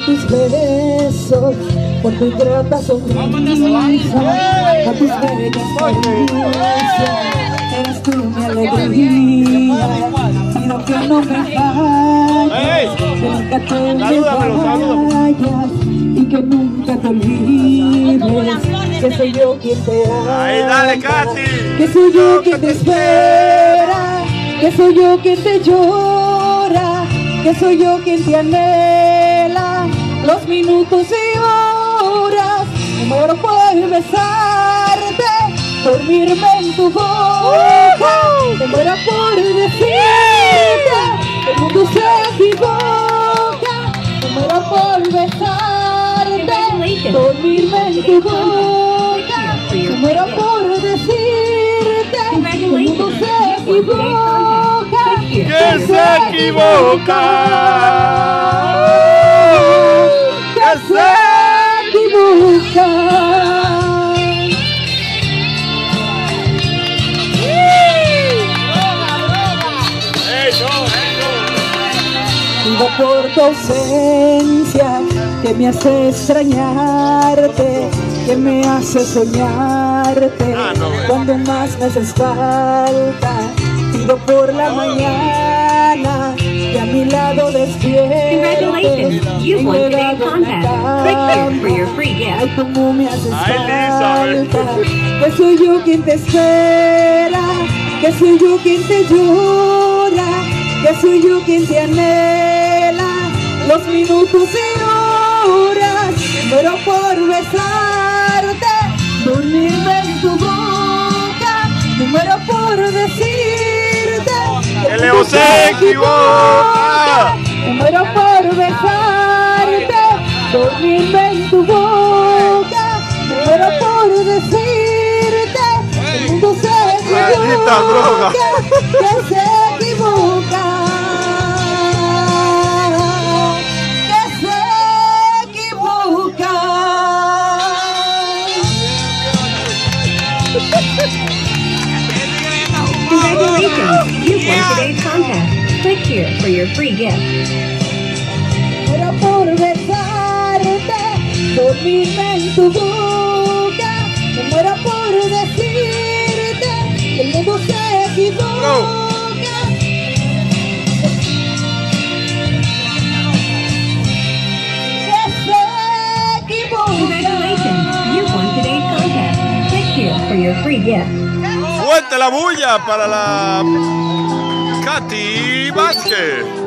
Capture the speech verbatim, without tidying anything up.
tus besos, por tu grata sonrisa, por tus bellas caricias. Eres tú mi alegría, pido que no me falles, que nunca te me vayas y que nunca te olvides, que soy yo quien te ama, ahí, dale, Katy, que soy yo quien te espera, que soy yo quien te llora, que soy yo quien te anhela, los minutos y horas, me muero por besarte, dormirme en tu boca, me muero por decirte que el mundo se equivoca, me muero por besarte, dormirme en tu boca, me muero por decirte que el mundo se equivoca, que se equivoca, que se equivoca. Por tu ausencia que me hace extrañarte, que me hace soñarte, ah, no, cuando más me haces falta. Pido por la mañana que a mi lado despiertes. Congratulations, you've won today's contest. Click here for your free gift. Ay, cómo me haces Ay, falta, Lisa, que soy yo quien te espera, que soy yo quien te llora, que soy yo quien te anhela, los minutos y horas, muero por besarte, dormirme en tu boca, me muero por decirte que Leo se equivoca, me muero por besarte, dormirme en tu boca, me muero por decirte que el mundo se maldita droga, que se equivoca, que se equivoca. Congratulations, you've won today's contest. Click here for your free gift. Pero por besarte, dormirme en tu boca, me muero por decirte que el mundo se equivoca. No. Congratulations, you've won today's contest. Click here for your free gift. Fuerte la bulla para la Katy Vázquez.